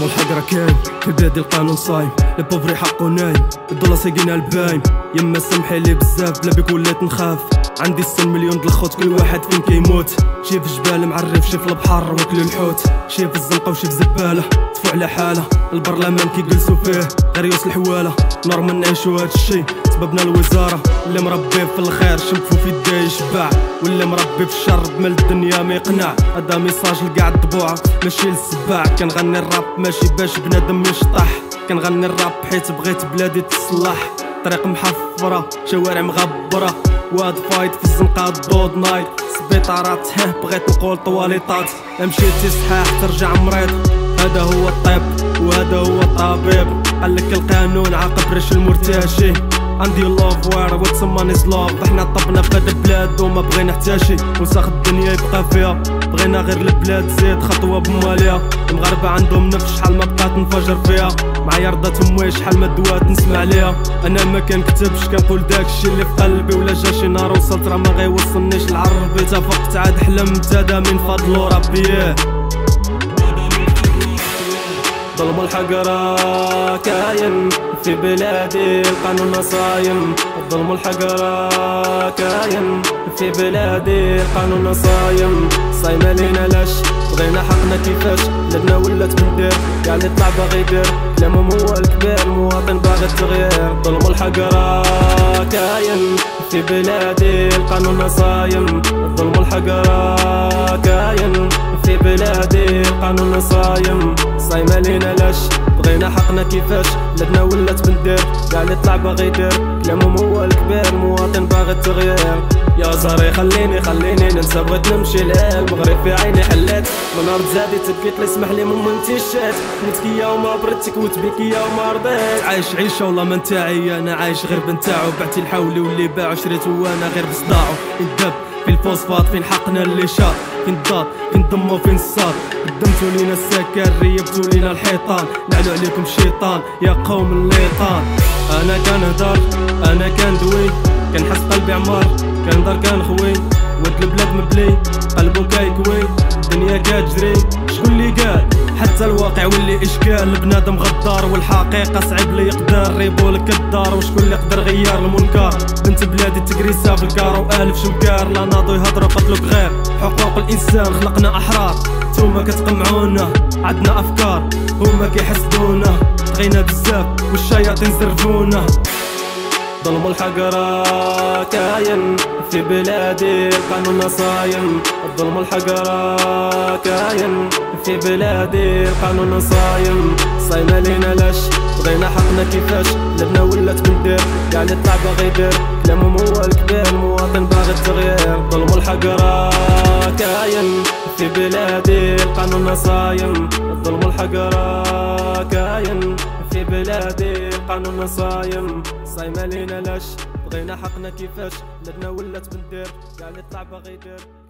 ظلم والحقرة كاين في بلادي القانون صايم، البوفري حقو نايم، الدولار ساقينا البايم. يما سمحي لي بزاف بلا بيك وليت نخاف، عندي 6 مليون د الخوت كل واحد فين كيموت. شي في جبال معرف، شي في البحر واكل الحوت، شي في الزنقة وشي في زبالة طفو على حالة. البرلمان كيجلسو فيه غير يوصل الحوالة، نورمال نعيشو هادشي سببنا الوزارة. اللي مربي في الخير شنكفو في يديه يشبع، واللي مربي في الشر بمال الدنيا ما يقنع. هذا ميساج لكاع الطبوعة ماشي للسباع، كنغني الراب ماشي باش بنادم يشطح، كنغني الراب حيت بغيت بلادي تصلح. طريق محفرة شوارع مغبرة، واد فايت في الزنقة الضود نايت، سبيطارات بغيت نقول طواليطات. مشيتي صحاح ترجع مريض، هذا هو الطب وهذا هو الطبيب. قالك القانون عاقب ريش المرتشي، عندي لوف وير وات سمان از لوف. احنا طبنا في هاد البلاد وما بغينا حتى شي، وساخ الدنيا يبقى فيها، بغينا غير البلاد زيد خطوه بماليها. المغاربه عندهم نفس شحال ما بقات نفجر فيها، معايا رضات امي شحال ما دوات نسمع ليها. انا ما كنكتبش كنقول داكشي اللي في قلبي، ولا جا شي نهار وصلت راه ما غيوصلنيش العربي. تفقت عاد حلمت هذا من فضل ربي. ظلم الحقرة كاين في بلادي، القانون صايم. الظلم الحقرة كاين في بلادي، القانون صايم. صايمة لينا لاش بغينا حقنا كيفاش، بلادنا ولات بندير كاع اللي طلع باغي يدير كلامهم هو الكبير، المواطن باغي التغيير. ظلم الحقرة كاين في بلادي، القانون صايم. الظلم الحقرة كاين في بلادي، القانون صايم. صايمة لينا لاش بغينا حقنا كيفاش، بلادنا ولات بندير كاع اللي طلع باغي يدير كلامهم هو الكبير، المواطن باغي التغيير. يا زاري خليني ننسى، بغيت نمشي للمغرب في عيني حلات. من ارض زادي تبكيت لي اسمح لي ماما انتي شات، نتكيا وما بردتك وتبكيا وما رضيت. عايش عيشه والله ما نتاعي، انا عايش غير بنتاعو. بعتي الحولي واللي باعو شريتو وانا غير بصداعو. يندب في الفوسفات فين حقنا اللي شاط، فين الضاد فين الضمه وفين الصاد. قدمتو لينا السكر ريبتو لينا الحيطان، نعلو عليكم الشيطان يا قوم الليطان. انا كنهضر انا كندوي، كنحس قلبي عمار، كنهضر كنخوي. ود البلاد مبلي قلبو كيكوي، الدنيا كتجري شكون اللي قال؟ حتى الواقع واللي اشكال. البنادم غدار والحقيقه صعيب لي يقدر، ريبولك الدار وشكون اللي يقدر غير المنكر. بنت بلادي تكريسا في الكار والف شمكار، لا ناضو يهضروا قتلوك غير حقوق الانسان. خلقنا احرار نتوما كتقمعونا، عندنا افكار هما كيحسدونا، طغينا بزاف والشياطين زرفونا. ظلم الحقرة كاين في بلادي، القانون صايم. الظلم الحقرة كاين في بلادي، القانون صايم. صايمة لينا لاش بغينا حقنا كيفاش، بلادنا ولات بندير كاع اللي طلع باغي يدير كلامهم هو الكبير، المواطن باغي التغيير. ظلم الحقرة كاين في بلادي، القانون صايم. الظلم الحقرة كاين في بلادي، القانون صايم. صايمة لينا لاش بغينا حقنا كيفاش، بلادنا ولات بندير كاع اللي طلع باغي يدير.